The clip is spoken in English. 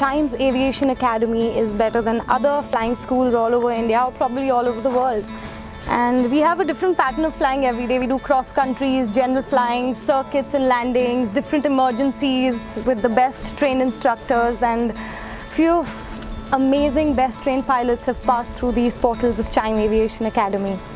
Chimes Aviation Academy is better than other flying schools all over India or probably all over the world. And we have a different pattern of flying every day. We do cross countries, general flying, circuits and landings, different emergencies with the best trained instructors, and few amazing best trained pilots have passed through these portals of Chimes Aviation Academy.